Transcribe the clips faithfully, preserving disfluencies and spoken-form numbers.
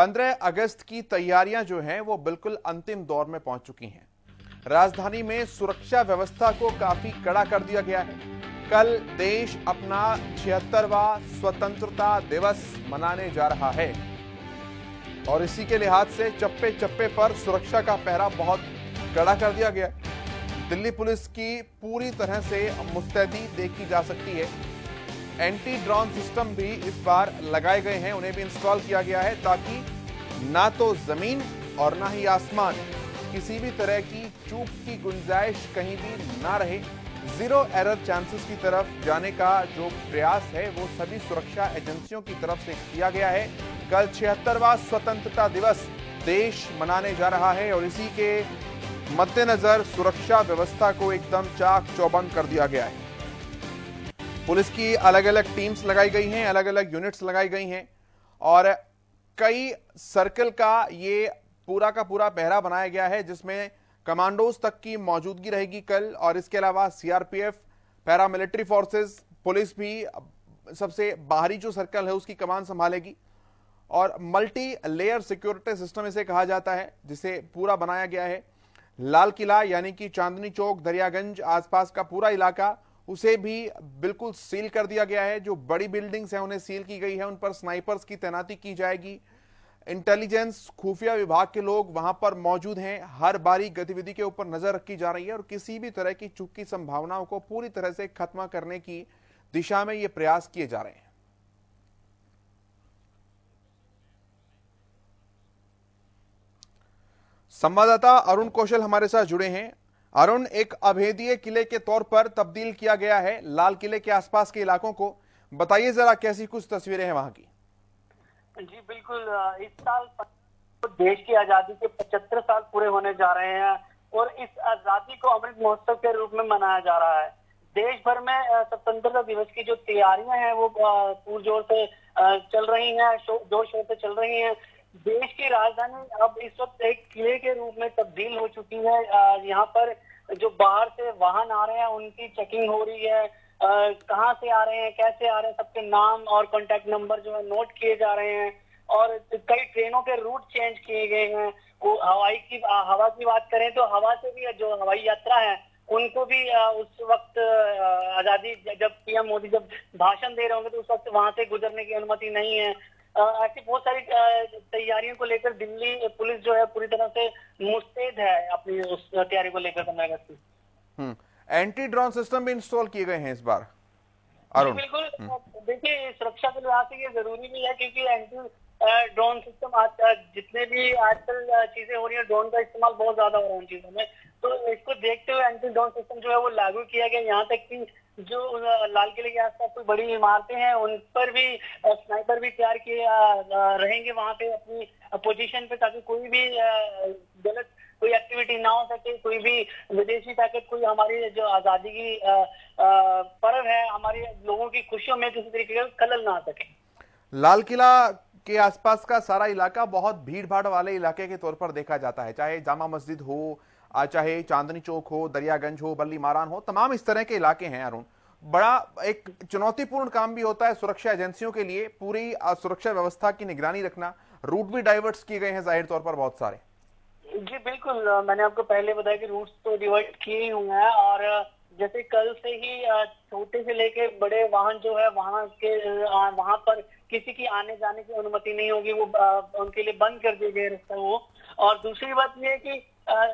पंद्रह अगस्त की तैयारियां जो हैं वो बिल्कुल अंतिम दौर में पहुंच चुकी हैं। राजधानी में सुरक्षा व्यवस्था को काफी कड़ा कर दिया गया है। कल देश अपना छिहत्तरवां स्वतंत्रता दिवस मनाने जा रहा है और इसी के लिहाज से चप्पे चप्पे पर सुरक्षा का पहरा बहुत कड़ा कर दिया गया है। दिल्ली पुलिस की पूरी तरह से मुस्तैदी देखी जा सकती है। एंटी ड्रोन सिस्टम भी इस बार लगाए गए हैं, उन्हें भी इंस्टॉल किया गया है ताकि ना तो जमीन और ना ही आसमान किसी भी तरह की चूक की गुंजाइश कहीं भी ना रहे। जीरो एरर चांसेस की तरफ जाने का जो प्रयास है वो सभी सुरक्षा एजेंसियों की तरफ से किया गया है। कल छिहत्तरवां स्वतंत्रता दिवस देश मनाने जा रहा है और इसी के मद्देनजर सुरक्षा व्यवस्था को एकदम चाक चौबंद कर दिया गया है। पुलिस की अलग अलग टीम्स लगाई गई हैं, अलग अलग यूनिट्स लगाई गई हैं और कई सर्कल का ये पूरा का पूरा पहरा बनाया गया है जिसमें कमांडोज तक की मौजूदगी रहेगी कल। और इसके अलावा सीआरपीएफ, पैरामिलिट्री फोर्सेस, पुलिस भी सबसे बाहरी जो सर्कल है उसकी कमान संभालेगी और मल्टी लेयर सिक्योरिटी सिस्टम इसे कहा जाता है जिसे पूरा बनाया गया है। लाल किला यानी कि चांदनी चौक, दरियागंज, आसपास का पूरा इलाका उसे भी बिल्कुल सील कर दिया गया है। जो बड़ी बिल्डिंग्स हैं उन्हें सील की गई है, उन पर स्नाइपर्स की तैनाती की जाएगी। इंटेलिजेंस, खुफिया विभाग के लोग वहां पर मौजूद हैं। हर बारी गतिविधि के ऊपर नजर रखी जा रही है और किसी भी तरह की चूक की संभावनाओं को पूरी तरह से खत्म करने की दिशा में ये प्रयास किए जा रहे हैं। संवाददाता अरुण कौशल हमारे साथ जुड़े हैं। अरुण, एक अभेद्य किले के तौर पर तब्दील किया गया है लाल किले के आसपास के इलाकों को, बताइए जरा कैसी कुछ तस्वीरें हैं वहां की। जी बिल्कुल, इस साल देश की आजादी के पचहत्तर साल पूरे होने जा रहे हैं और इस आजादी को अमृत महोत्सव के रूप में मनाया जा रहा है। देश भर में स्वतंत्रता दिवस की जो तैयारियां हैं वो पुरजोर से चल रही हैं, जोर शोर से चल रही हैं। देश की राजधानी अब इस वक्त एक किले के रूप में तब्दील हो चुकी है। यहाँ पर जो बाहर से वाहन आ रहे हैं उनकी चेकिंग हो रही है, कहाँ से आ रहे हैं, कैसे आ रहे हैं, सबके नाम और कॉन्टैक्ट नंबर जो है नोट किए जा रहे हैं और कई ट्रेनों के रूट चेंज किए गए हैं। वो हवाई की हवा की बात करें तो हवा से भी जो हवाई यात्रा है उनको भी उस वक्त आजादी जब पीएम मोदी जब भाषण दे रहे होंगे तो उस वक्त वहां से गुजरने की अनुमति नहीं है। ऐसी बहुत सारी तैयारियों को लेकर दिल्ली पुलिस जो है पूरी तरह से मुस्तैद है अपनी उस तैयारी को लेकर। पंद्रह अगस्त की हम्म एंटी ड्रोन सिस्टम भी इंस्टॉल किए गए हैं इस बार। अरुण, बिल्कुल, देखिए सुरक्षा के लिहाज से ये जरूरी भी है क्योंकि एंटी ड्रोन सिस्टम आज जितने भी आजकल चीजें हो रही है ड्रोन का इस्तेमाल बहुत ज्यादा हो रहा है उन चीजों में, तो इसको देखते हुए एंटी ड्रोन सिस्टम जो है वो लागू किया गया। यहाँ तक कि जो लाल किले के आसपास कोई बड़ी इमारतें हैं उन पर भी स्नाइपर भी तैयार किए रहेंगे वहां पे अपनी पोजीशन पे, ताकि कोई भी गलत कोई एक्टिविटी ना हो सके, कोई भी विदेशी ताकत कोई हमारी जो आजादी की पर्व है, हमारे लोगों की खुशियों में किसी तरीके का खलल ना आ सके। लाल किला के आसपास का सारा इलाका बहुत भीड़ भाड़ वाले इलाके के तौर पर देखा जाता है, चाहे जामा मस्जिद हो, चाहे चांदनी चौक हो, दरियागंज हो, बल्ली मारान हो, तमाम इस तरह के इलाके हैं। अरुण, बड़ा एक चुनौतीपूर्ण काम भी होता है सुरक्षा एजेंसियों के लिए, पूरी सुरक्षा व्यवस्था की निगरानी रखना। रूट भी डाइवर्ट किए गए हैं जाहिर तौर पर बहुत सारे। जी बिल्कुल, मैंने आपको पहले बताया कि रूट्स तो डिवाइड किए हुए हैं और जैसे कल से ही छोटे से लेके बड़े वाहन जो है वहां के वहां पर किसी की आने जाने की अनुमति नहीं होगी, वो उनके लिए बंद कर दिए गए रास्ता वो। और दूसरी बात ये है कि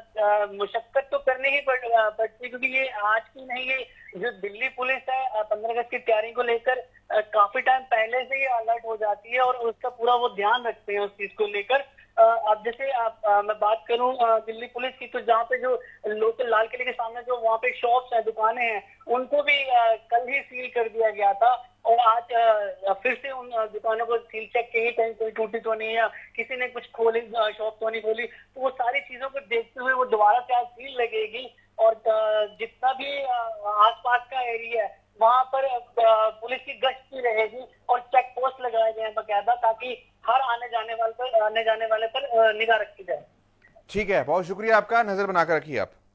मुशक्कत तो करनी ही पड़ती क्योंकि ये आज की नहीं, ये जो दिल्ली पुलिस है पंद्रह अगस्त की तैयारी को लेकर काफी टाइम पहले से ही अलर्ट हो जाती है और उसका पूरा वो ध्यान रखते हैं उस चीज को लेकर। अब जैसे आप आ, मैं बात करूं दिल्ली पुलिस की, तो जहाँ पे जो लोकल लाल किले के सामने जो वहाँ पे शॉप्स है, दुकानें हैं, उनको भी आ, कल ही सील कर दिया गया था और आज आ, फिर से उन दुकानों को सील चेक किए, कहीं कोई टूटी तो नहीं है, किसी ने कुछ खोली शॉप तो नहीं खोली, तो वो सारी चीजों को देखते हुए वो दोबारा से आज सील लगेगी और जितना भी आसपास का एरिया है वहां पर पुलिस की गश्त की रहेगी और चेक पोस्ट लगाए गए हैं बकायदा, ताकि हर आने जाने वाले पर आने जाने वाले पर निगाह रखी जाए। ठीक है, बहुत शुक्रिया आपका, नजर बनाकर रखिए आप।